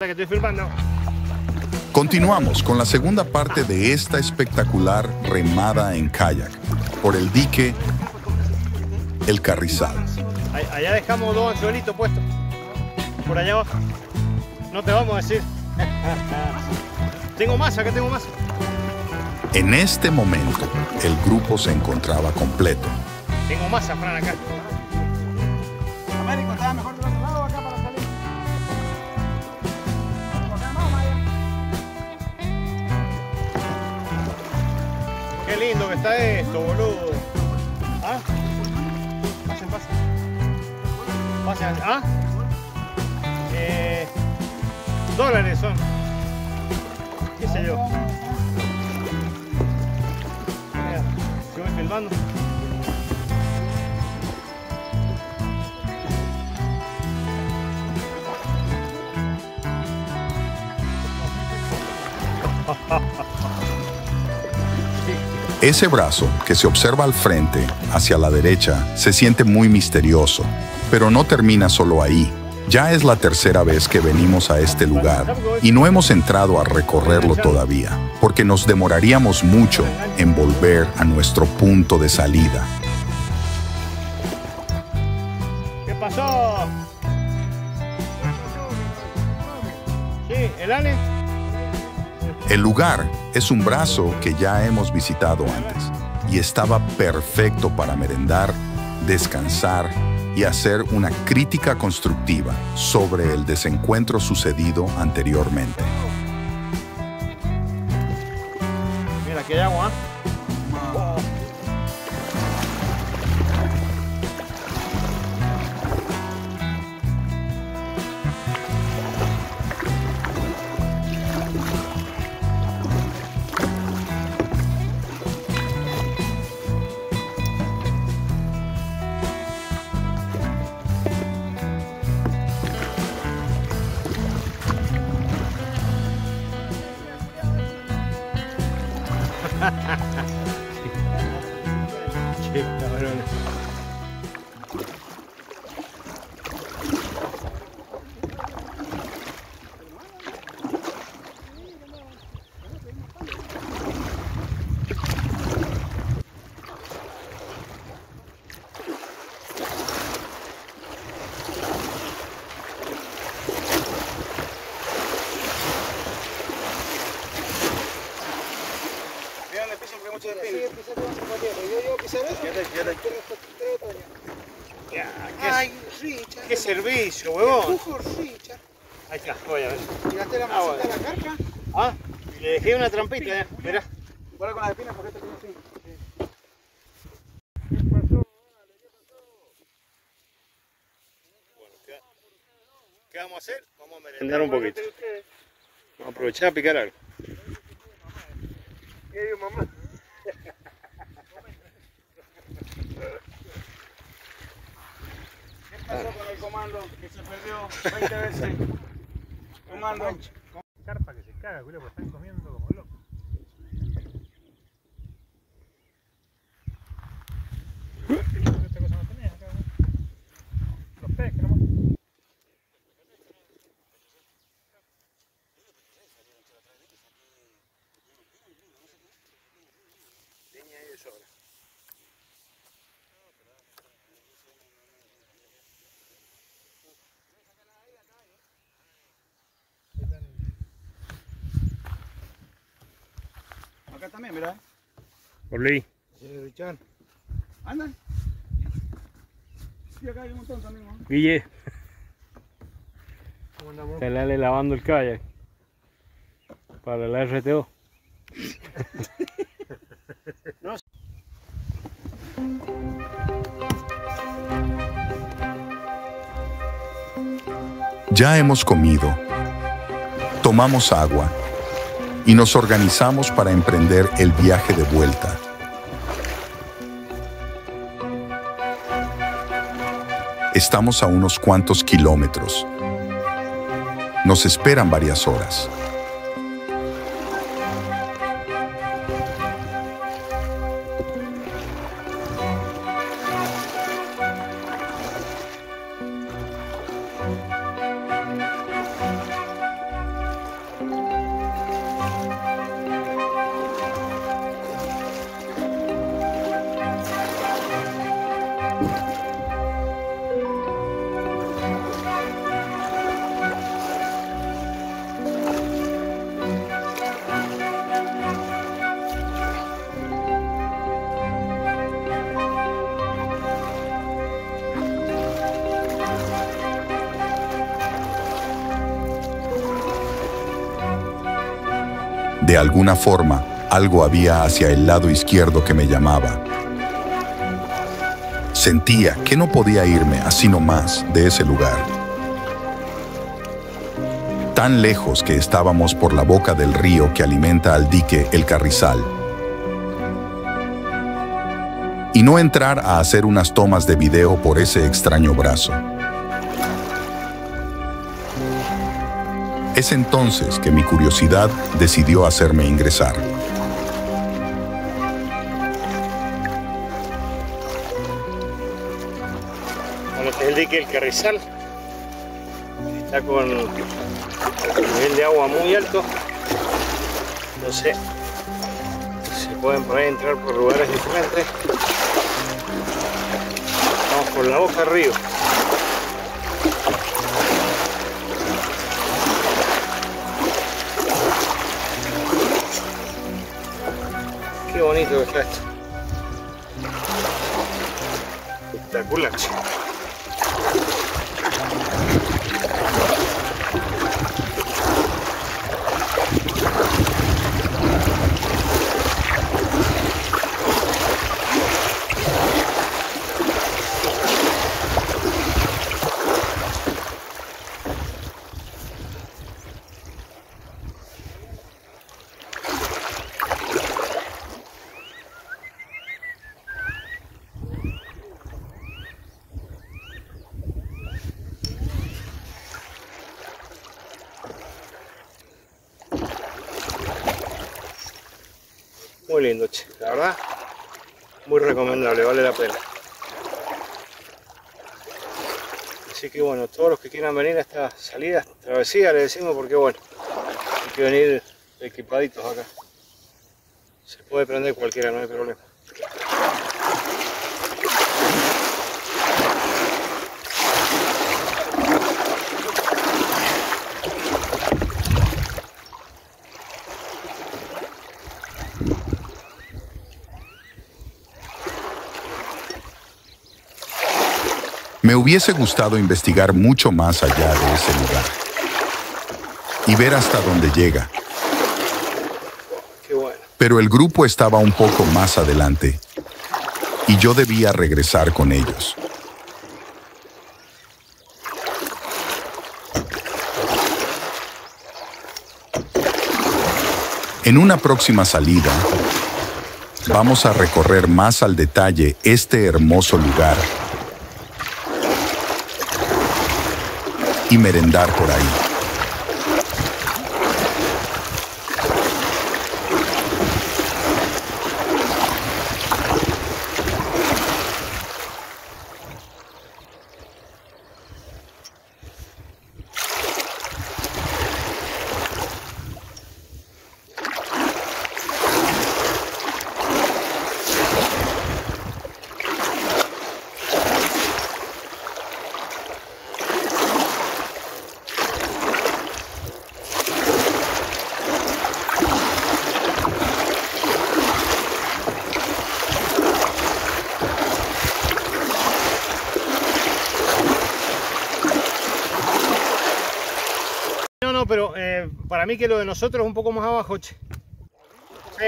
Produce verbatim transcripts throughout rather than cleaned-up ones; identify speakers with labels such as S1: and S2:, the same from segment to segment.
S1: Que estoy filmando.
S2: Continuamos con la segunda parte de esta espectacular remada en kayak por el dique El Carrizal.
S1: Allá dejamos dos anzuelitos puestos. Por allá abajo. No te vamos a decir. Tengo más, acá tengo más.
S2: En este momento, el grupo se encontraba completo.
S1: Tengo más, Fran, acá.
S3: Américo, ¿estaba mejor del otro lado acá para salir?
S1: Qué lindo que está esto, boludo. ¿Ah? Pasen, pasen. Pasen. ¿Ah? Eh, dólares son. ¿Qué sé yo? Mira, yo voy filmando.
S2: Ese brazo que se observa al frente, hacia la derecha, se siente muy misterioso, pero no termina solo ahí. Ya es la tercera vez que venimos a este lugar y no hemos entrado a recorrerlo todavía, porque nos demoraríamos mucho en volver a nuestro punto de salida.
S1: ¿Qué pasó? Sí, ¿el Ale?
S2: El lugar es un brazo que ya hemos visitado antes y estaba perfecto para merendar, descansar y hacer una crítica constructiva sobre el desencuentro sucedido anteriormente.
S1: Mira, aquí hay agua. Oh. Qué cabrones.
S3: Ay, Richard.
S1: Qué servicio, huevón.
S3: Empujo, Richard.
S1: Ahí está, voy a ver.
S3: Tiraste la
S1: Ah,
S3: masita
S1: bueno.
S3: a la carca.
S1: Ah, le dejé una trampita, ya, mirá.
S3: Guarda con las espinas porque este tiene así.
S1: ¿Qué vamos a hacer? Vamos a merendar un poquito. Vamos a aprovechar a picar algo.
S3: ¿Qué digo, mamá? ¿Qué pasó con el comando que se perdió veinte veces? Comando.
S4: Carpa que se caga, culo, porque están comiendo como locos. ¿Esta cosa no tenés acá? ¿No? Los peces nomás.
S1: Leña ahí de sobra.
S3: Acá también, mira.
S1: Por Lee.
S3: Sí, Richard. Andan. Sí, acá hay un montón también, ¿no?
S1: Guille.
S3: ¿Cómo andamos?
S1: Se le lavando el kayak. Para la R T O. No.
S2: Ya hemos comido, tomamos agua y nos organizamos para emprender el viaje de vuelta. Estamos a unos cuantos kilómetros. Nos esperan varias horas. De alguna forma, algo había hacia el lado izquierdo que me llamaba. Sentía que no podía irme así nomás de ese lugar. Tan lejos que estábamos por la boca del río que alimenta al dique El Carrizal. Y no entrar a hacer unas tomas de video por ese extraño brazo. Es entonces que mi curiosidad decidió hacerme ingresar.
S1: Bueno, este es el dique El Carrizal. Está con el nivel de agua muy alto. Entonces se pueden por ahí entrar por lugares diferentes. Vamos por la boca del río. Qué bonito que está esto. Espectacular. Muy lindo, che, la verdad, muy recomendable, vale la pena. Así que bueno, todos los que quieran venir a esta salida, travesía, le decimos porque bueno, hay que venir equipaditos acá. Se puede prender cualquiera, no hay problema.
S2: Me hubiese gustado investigar mucho más allá de ese lugar y ver hasta dónde llega.
S1: Qué bueno.
S2: Pero el grupo estaba un poco más adelante y yo debía regresar con ellos. En una próxima salida, vamos a recorrer más al detalle este hermoso lugar y merendar por ahí.
S1: No, pero eh, para mí que lo de nosotros es un poco más abajo, che. Sí.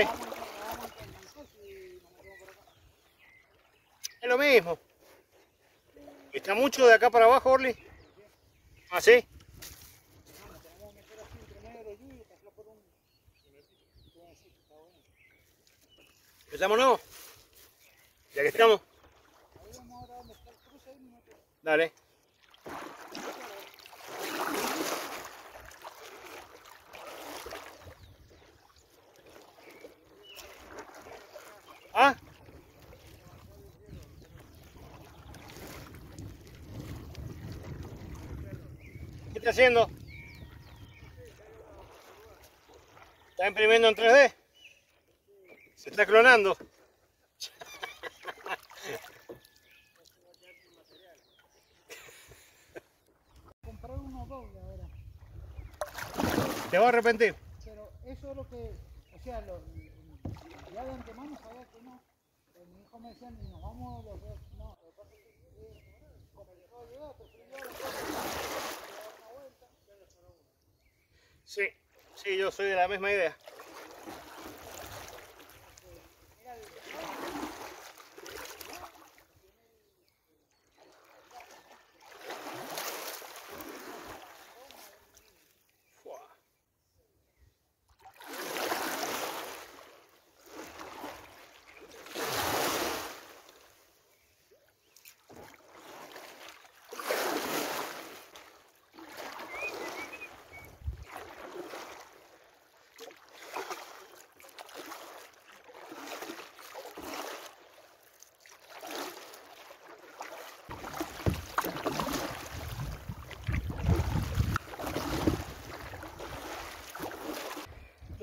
S1: Es lo mismo. ¿Está mucho de acá para abajo, Orly? ¿Ah, sí? ¿Empezamos? Ya que estamos. Dale. ¿Ah? ¿Qué está haciendo? ¿Está imprimiendo en tres D? ¿Se está clonando?
S4: Comprar uno doble ahora.
S1: Te vas a arrepentir.
S4: Pero eso es lo que, o sea, lo, ya de antemano sabía que no. Pero mi hijo me decía, ni nos vamos los dos. No, lo que pasa es que eh, como llegó a llegar, prefiero llevar la cosa, dar una vuelta.
S1: Sí, sí, yo soy de la misma idea.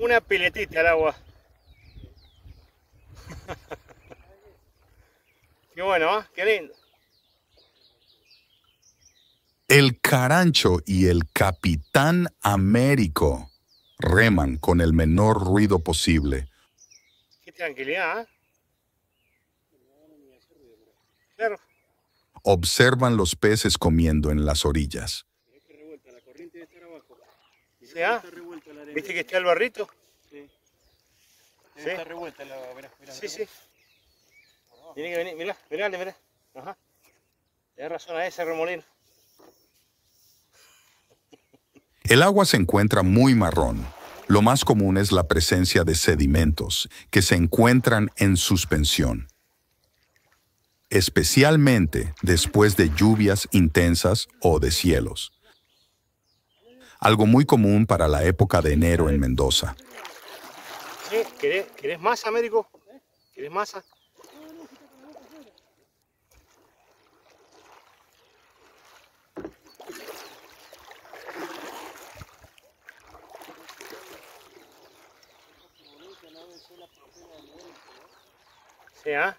S1: una piletita al agua. Qué bueno, ¿eh? Qué lindo.
S2: El Carancho y el Capitán Américo reman con el menor ruido posible.
S1: Qué tranquilidad, ¿eh? Claro.
S2: Observan los peces comiendo en las orillas.
S1: ¿Sí, ah? ¿Viste que está el barrito?
S3: Sí.
S1: Sí.
S3: Está revuelta la... Mirá, mirá,
S1: Sí, sí. Tiene que venir, mirá, mirá, mirá. Ajá. Tienes razón a ese remolino.
S2: El agua se encuentra muy marrón. Lo más común es la presencia de sedimentos que se encuentran en suspensión, especialmente después de lluvias intensas o deshielos. Algo muy común para la época de enero en Mendoza.
S1: ¿Sí? ¿Querés, ¿Querés masa, Américo? ¿Querés masa? Sí, ¿ah?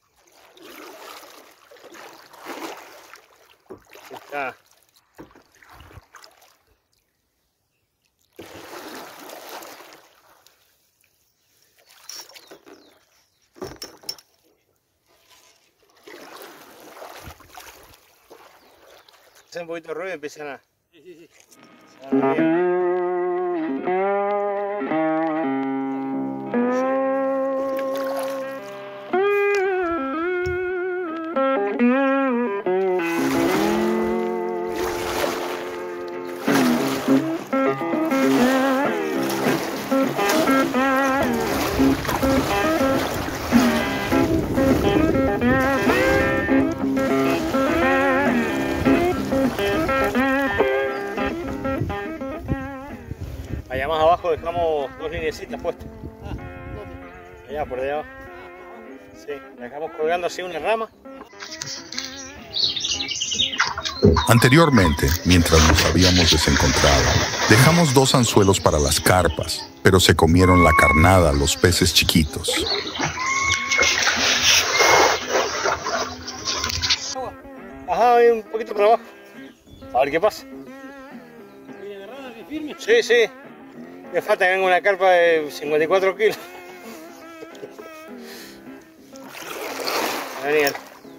S1: Está. Hace un poquito de ruido y empiezan a...
S3: Sí, sí, sí.
S1: se van a ver. Allá más abajo dejamos dos lineecitas puestas. Allá por allá abajo. Sí, la dejamos colgando así una rama.
S2: Anteriormente, mientras nos habíamos desencontrado, dejamos dos anzuelos para las carpas, pero se comieron la carnada los peces chiquitos.
S1: Ajá, hay un poquito para abajo. A ver qué pasa.
S3: ¿Viene agarrada así firme?
S1: Sí, sí. Me falta que venga una carpa de cincuenta y cuatro kilos. Daniel.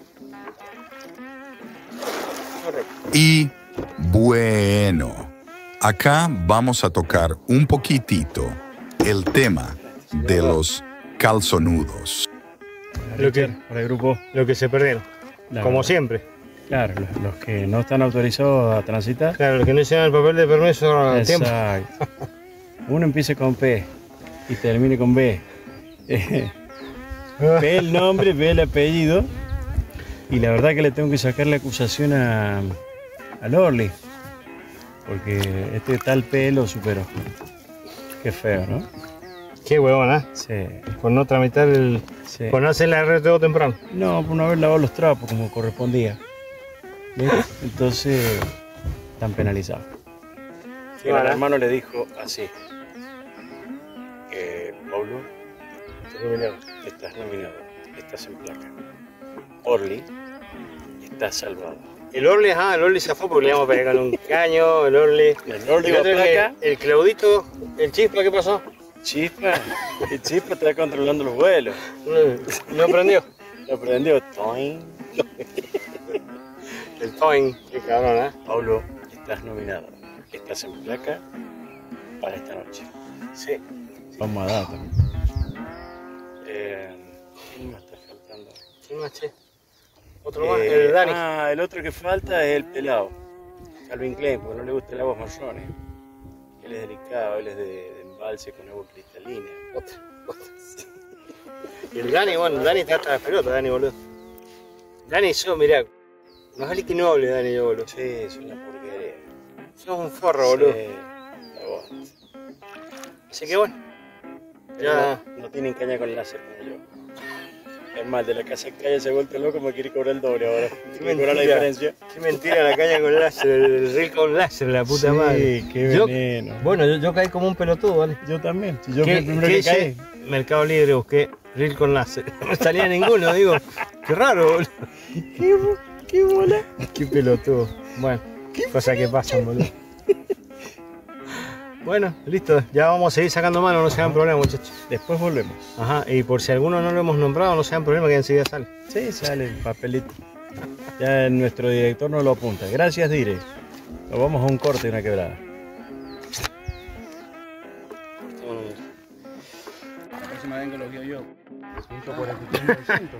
S1: Correcto.
S2: Y bueno, acá vamos a tocar un poquitito el tema de los calzonudos.
S1: Lo que,
S3: Para el grupo.
S1: lo que se perdieron.
S3: La-
S1: Como siempre.
S3: Claro, los, los que no están autorizados a transitar.
S1: Claro, los que no hicieron el papel de permiso a tiempo.
S3: Exacto. Uno empieza con P y termine con B. Eh, P el nombre, B el apellido. Y la verdad que le tengo que sacar la acusación a, a Lorly. Porque este tal P lo superó. Qué feo, ¿no?
S1: Qué huevón, ¿eh?
S3: Sí,
S1: Por no tramitar el...
S3: sí.
S1: Por no hacer la R T O temprano.
S3: No, por no haber lavado los trapos como correspondía. ¿Ves? Entonces, están penalizados.
S1: Qué
S3: El
S1: mala.
S3: hermano le dijo así. Eh, Pablo, estás nominado, estás en placa. Orly, estás salvado.
S1: El Orly, ajá, el Orly se fue porque le íbamos a pegar con un caño, el Orly.
S3: El Orly
S1: El
S3: va a
S1: otro,
S3: placa,
S1: el, el Claudito, el Chispa, ¿qué pasó?
S3: Chispa, el Chispa está controlando los vuelos.
S1: No, no prendió.
S3: Lo prendió. Toing.
S1: El Toing, qué cabrón, ¿eh?
S3: Pablo, estás nominado, estás en placa para esta noche.
S1: Sí.
S3: Vamos a data. Eh, ¿Quién más está faltando?
S1: ¿Quién más, che? Otro más,
S3: Eh,
S1: el Dani.
S3: Ah, el otro que falta es el pelado. Calvin Klein, porque no le gusta el agua marrones. Él es delicado, él es de, de embalse con agua cristalina.
S1: Otro, otro. Y el Dani, bueno, el Dani está hasta la pelota, Dani, boludo. Dani, yo, mirá, más vale que no hable, Dani, yo, boludo.
S3: Sí, es una porquería.
S1: Sos un forro, boludo.
S3: Sí, la voz.
S1: Así que bueno, ya,
S3: No, no tienen caña con láser como yo. Es mal, de la casa calle se ha vuelto loco, me quiere cobrar el doble ahora.
S1: Qué
S3: Me cobrar la
S1: mentira.
S3: diferencia.
S1: Qué mentira la caña con láser, el reel con láser, la puta
S3: Sí,
S1: madre.
S3: qué
S1: Yo-
S3: veneno.
S1: Bueno, yo, yo caí como un pelotudo, ¿vale?
S3: Yo también. Si yo fui
S1: ¿Qué,
S3: el primero
S1: qué
S3: que
S1: hice?
S3: caí.
S1: Mercado Libre, busqué reel con láser. No me salía ninguno, digo. Qué raro, boludo.
S3: ¿Qué, bo- qué bola?
S1: Qué pelotudo. Bueno, cosas que pasan, boludo. Bueno, listo. Ya vamos a seguir sacando mano, no se hagan problema, muchachos.
S3: Después volvemos.
S1: Ajá, y por si alguno no lo hemos nombrado, no se hagan problema que enseguida sale.
S3: Sí, sale el papelito. Ya nuestro director nos lo apunta. Gracias, Dire. Nos vamos a un corte y una quebrada. La próxima vez que lo guío yo. ciento cuarenta y tres por ciento.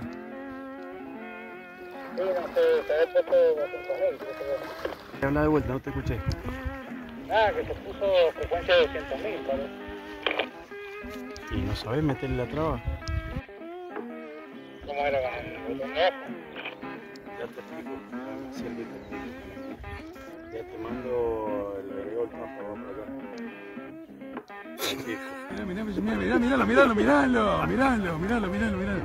S3: Habla de vuelta, no te escuché.
S4: Ah, que se puso frecuencia de doscientos mil, parece.
S3: ¿Y no sabés meterle la traba?
S4: ¿Cómo era con el botón de abajo?
S3: Ya te explico. Silvio, te explico. Ya te mando el vergol campo, vamos para acá.
S5: Mirá, mirá, mirá, mirá, miralo, miralo, miralo, miralo, miralo, miralo, miralo.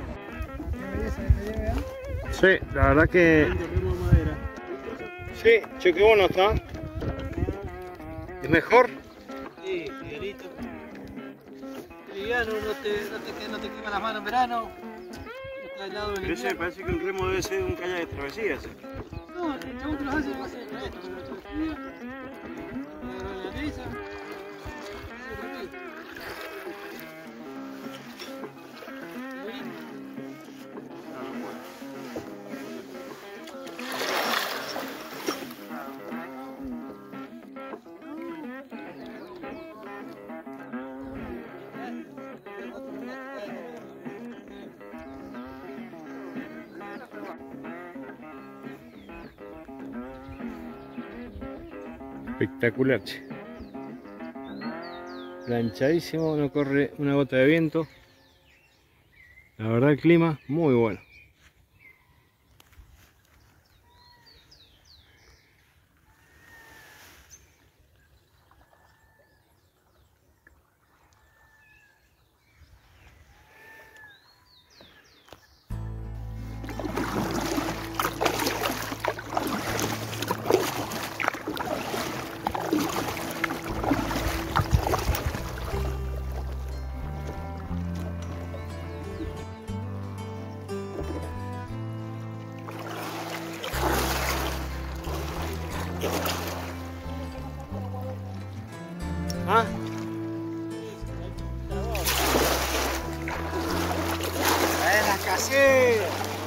S1: Sí, la verdad que. Sí, che, qué bueno está. ¿Es mejor?
S4: Sí, Miguelito. Liviano, no te, no te, no te quema las manos en verano. No está helado en
S3: Pero ese me
S4: invierno.
S3: parece que un remo debe ser un kayak de travesía. ese.
S4: No, el chabón que los hace lo hace de esto, pero yo estudio. Me agarró la mesa. Así rápido. Muy lindo.
S1: Espectacular, che. Planchadísimo, no corre una gota de viento. La verdad el clima muy bueno. ¿Ah?
S4: ¡Buenas, casi!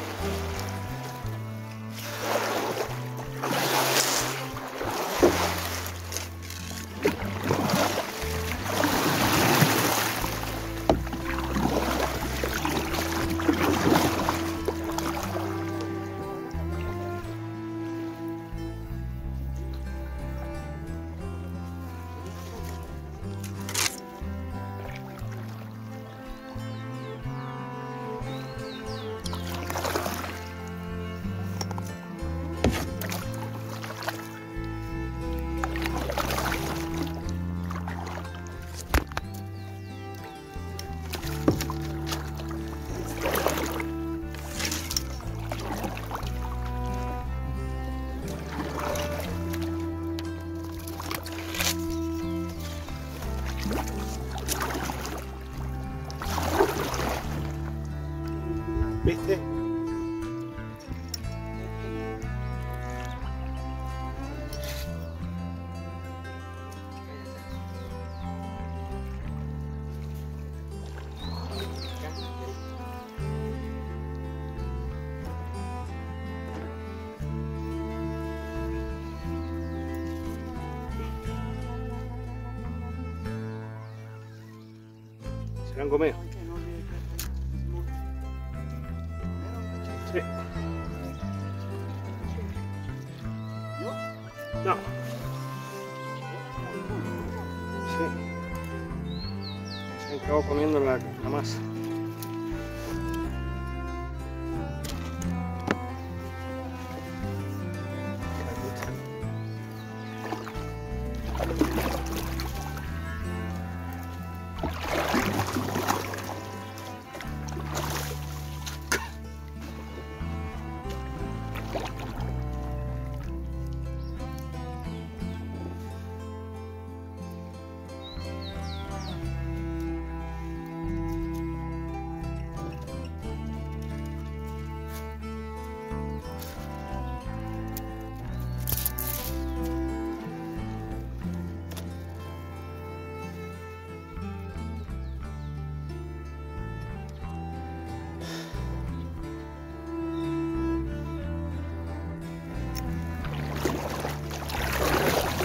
S1: ¿Viste? Se lo han comido. Sí. No. Sí. Se acabó comiendo la, la masa.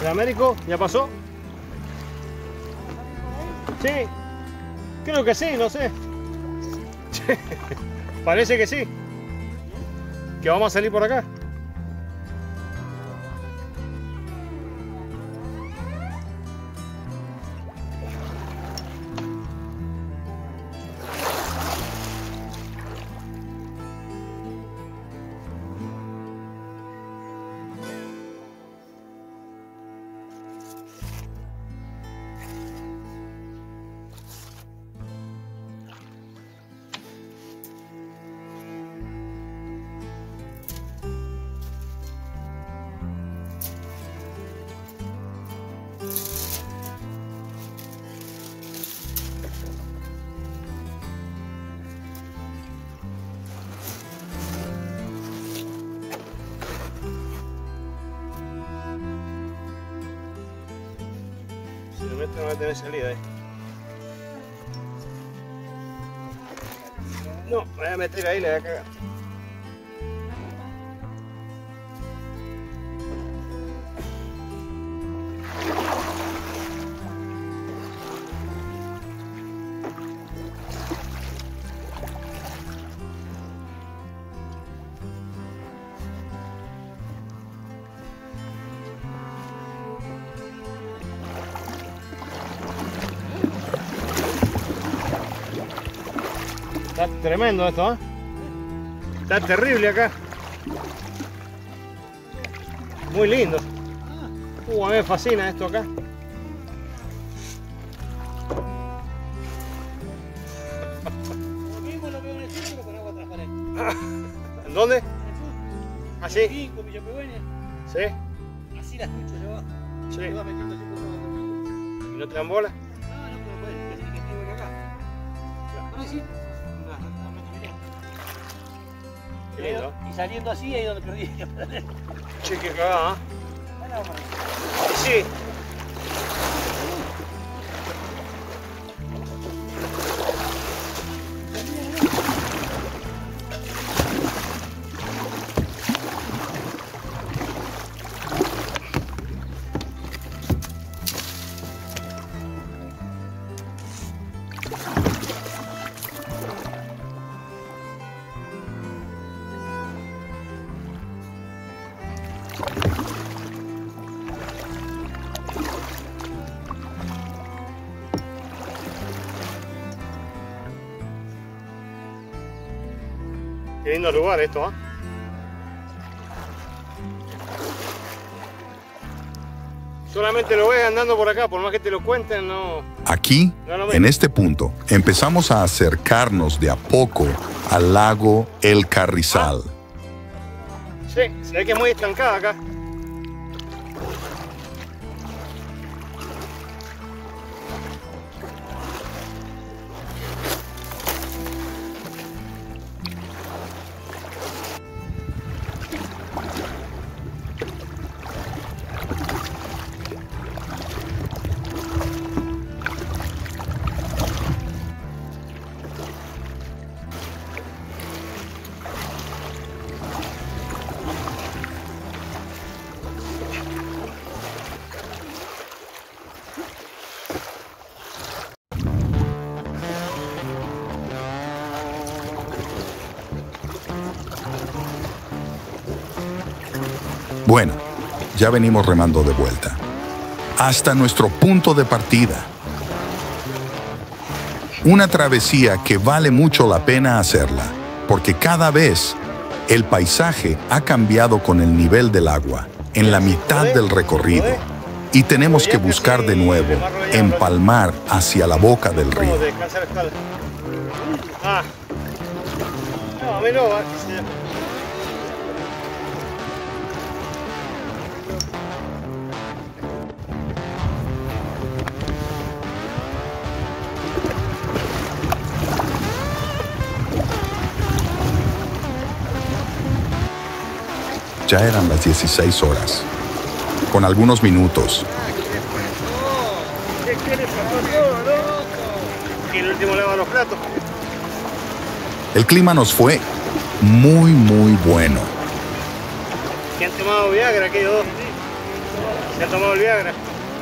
S1: ¿De Américo? ¿Ya pasó? Sí. Creo que sí, no sé. Parece que sí. Que vamos a salir por acá. No va a tener salida ahí. No, me voy a meter ahí, le voy a cagar. Está tremendo esto, ¿eh? Está terrible acá. Muy lindo. Uh, a mí me fascina esto acá.
S4: Lo mismo lo veo en el sur, pero con agua transparente.
S1: ¿En dónde?
S4: En el sur.
S1: ¿Así?
S4: Aquí, con Villapegüeña.
S1: Sí.
S4: Así las escucho yo abajo.
S1: Sí.
S4: Se va metiendo así por todo.
S1: ¿Y no te dan bola?
S4: Ah, no, pero puede, tiene que estar acá. Por ahí sí. Una, una mecha
S1: Qué lindo.
S4: y saliendo así, ahí es donde perdí.
S1: Che, qué cagada, ¿eh?
S4: Ahora vamos a ver.
S1: Sí. Qué lindo lugar esto, ¿eh? Solamente lo ves andando por acá, por más que te lo cuenten, no...
S2: Aquí, en este punto, empezamos a acercarnos de a poco al lago El Carrizal.
S1: Sí, se ve que es muy estancada acá.
S2: Bueno, ya venimos remando de vuelta. Hasta nuestro punto de partida. Una travesía que vale mucho la pena hacerla, porque cada vez el paisaje ha cambiado con el nivel del agua en la mitad del recorrido y tenemos que buscar de nuevo empalmar hacia la boca del río.
S1: ¿Cómo descansa la espalda? Ah. No, a mí no, va.
S2: Ya eran las dieciséis horas, con algunos minutos.
S1: ¿Qué quiere pasar, no? Y el último lava los platos.
S2: El clima nos fue muy, muy bueno.
S1: ¿Quién ha tomado Viagra? Aquellos dos. ¿Se ha tomado el Viagra?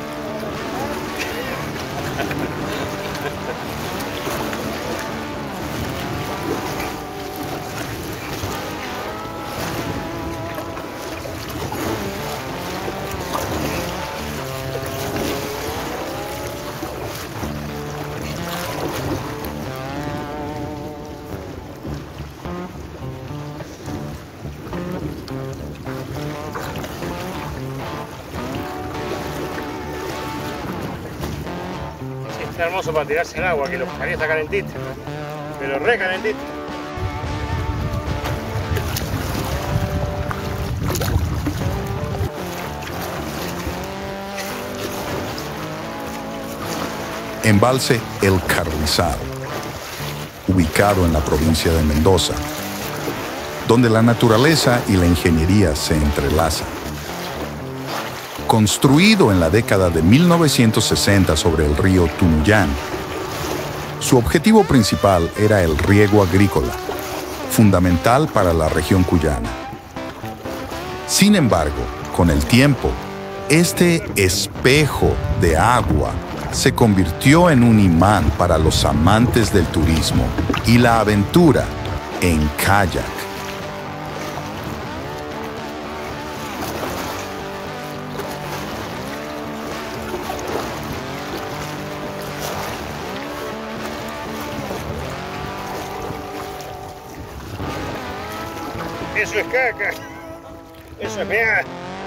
S1: Está hermoso para tirarse al agua, que lo pasaría está calentito, pero re calentito.
S2: Embalse El Carrizal, ubicado en la provincia de Mendoza, donde la naturaleza y la ingeniería se entrelazan. Construido en la década de mil novecientos sesenta sobre el río Tunuyán, su objetivo principal era el riego agrícola, fundamental para la región cuyana. Sin embargo, con el tiempo, este espejo de agua se convirtió en un imán para los amantes del turismo y la aventura en kayak.
S1: Eso es caca. Eso es mea.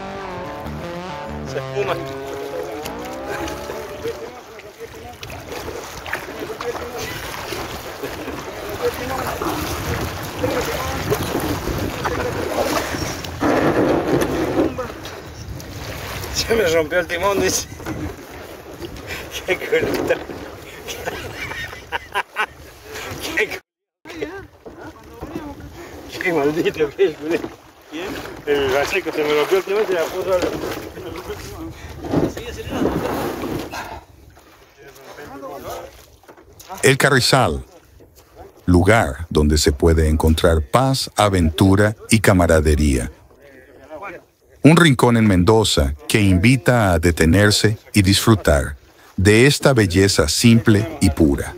S1: Se espuma. Se me rompió el timón, dice. Qué culita. Qué Qué maldito que es, culé. El Baseco se me rompió el timón y se la puso al...
S2: El Carrizal, lugar donde se puede encontrar paz, aventura y camaradería. Un rincón en Mendoza que invita a detenerse y disfrutar de esta belleza simple y pura.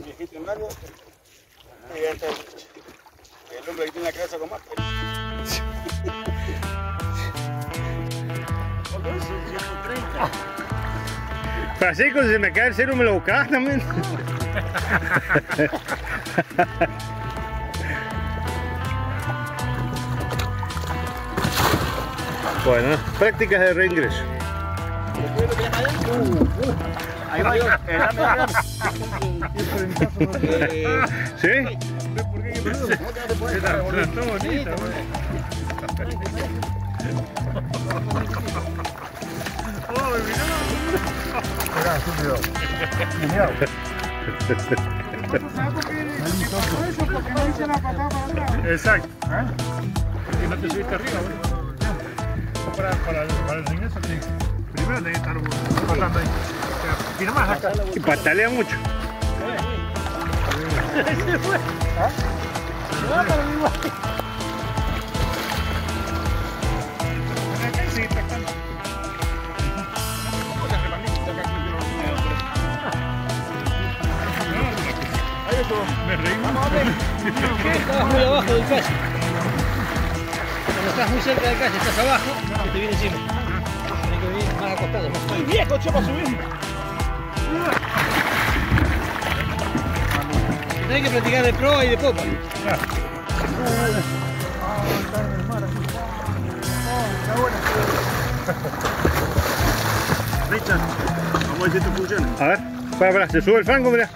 S1: Baseco, si se me cae el cero, me lo buscas también. Bueno, prácticas de reingreso.
S4: Ahí va yo.
S1: ¿Sí?
S5: Está bonita, exacto. Y no te subiste arriba, boludo. Para, para, el, para el regreso, primero tenés que estar pasando ahí. Y nomás acá.
S1: Y patalea mucho.
S4: Se fue. ¿Ah? Se va para mi guay.
S5: Acá y sigue pescando. Me reí.
S4: Vamos a ver. Estás muy abajo del calle. Cuando estás muy cerca del calle, estás abajo, que te viene encima. Tienes que venir más acostado. Estoy viejo, che, para subir. Tenés que practicar de proa y de popa.
S5: Richard, vamos a ver si esto funciona.
S1: A ver, para, para, se sube el fango, mirá.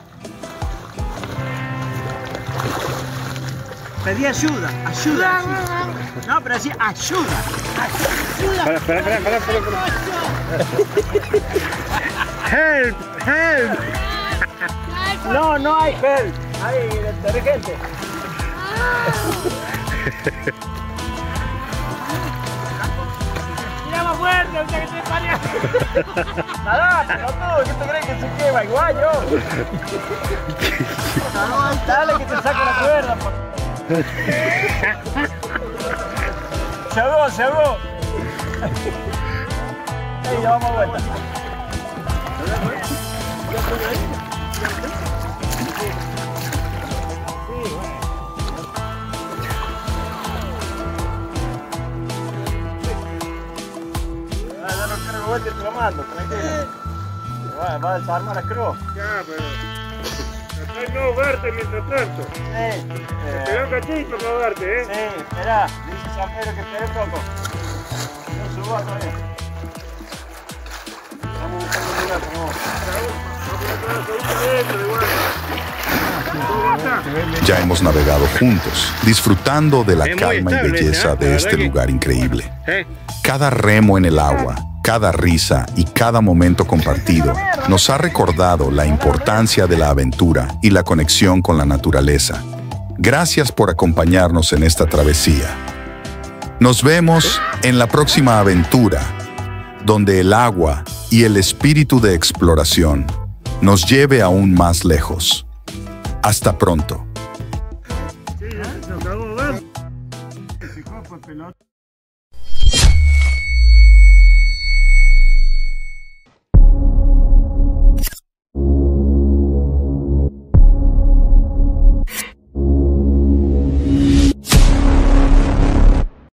S4: Pedí ayuda, ayuda. No, pero decía ayuda. Ayuda.
S1: Para, para, para, para, para, para. Help, help.
S4: No, no hay help. Hay detergente. Mira más fuerte, ahorita que te pareas. Nada, pero tú, ¿qué te crees que se quema? Igual yo. Dale que te saque la cuerda. Se ahogó, se ahogó.
S3: Sí, ya vamos a vuelta. Ah, ya no quiero vuelta y te lo mando, tranquilo. Va, va a desarmar la cruz.
S5: Ya, pero... Acá hay no ahogarte mientras tanto.
S3: Sí.
S5: Te da un cachito para ahogarte, ¿eh?
S3: Sí, espera. Dice San Pedro que espere un poco. No suba todavía. Estamos buscando un lugar, por favor.
S2: Ya hemos navegado juntos, disfrutando de la
S1: Es muy
S2: calma y
S1: estable,
S2: belleza
S1: ¿eh?
S2: de
S1: La
S2: este
S1: verdad que-
S2: lugar increíble.
S1: ¿Eh?
S2: Cada remo en el agua, cada risa y cada momento compartido nos ha recordado la importancia de la aventura y la conexión con la naturaleza. Gracias por acompañarnos en esta travesía. Nos vemos en la próxima aventura, donde el agua y el espíritu de exploración nos lleve aún más lejos. Hasta pronto.
S5: Sí, se acabó, ¿verdad?
S3: Se copa, pelota.